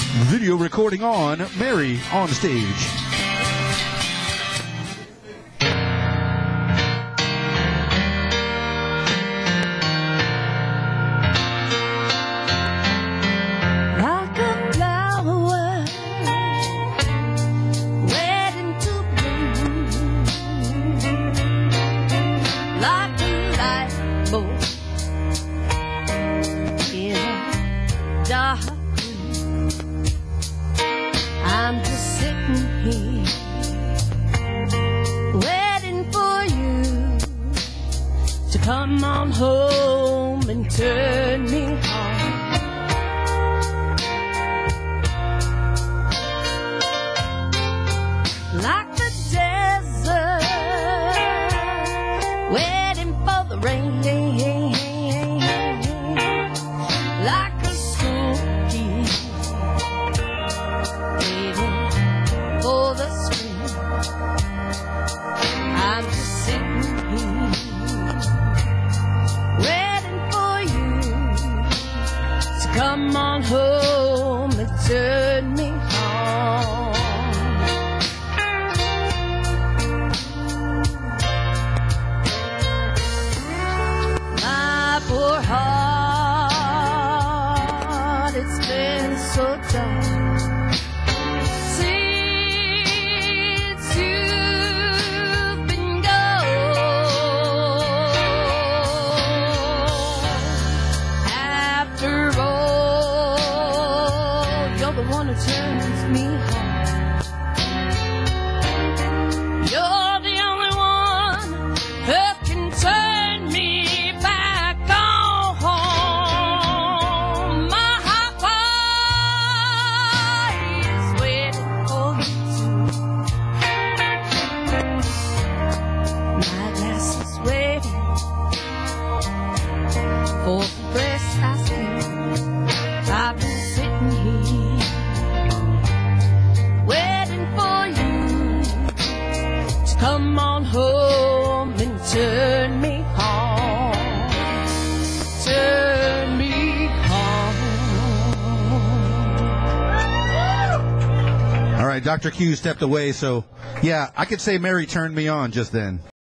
Video recording on, Mary on stage. Dark room. I'm just sitting here waiting for you to come on home and turn me on. Like the desert, waiting for the rain. Like a smoky, waiting for the spring. I'm just sitting here, waiting for you to come on home and turn me on. My poor heart, it's been so dark since you've been gone. After all, you're the one who turns me on. You're the only one who can turn me back on. For the breath I feel, I've been sitting here waiting for you to come on home and turn me on, turn me on. All right, Dr. Q stepped away, so yeah, I could say Mary turned me on just then.